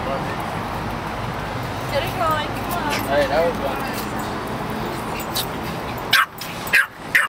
Get it going, come on. Alright, that was one.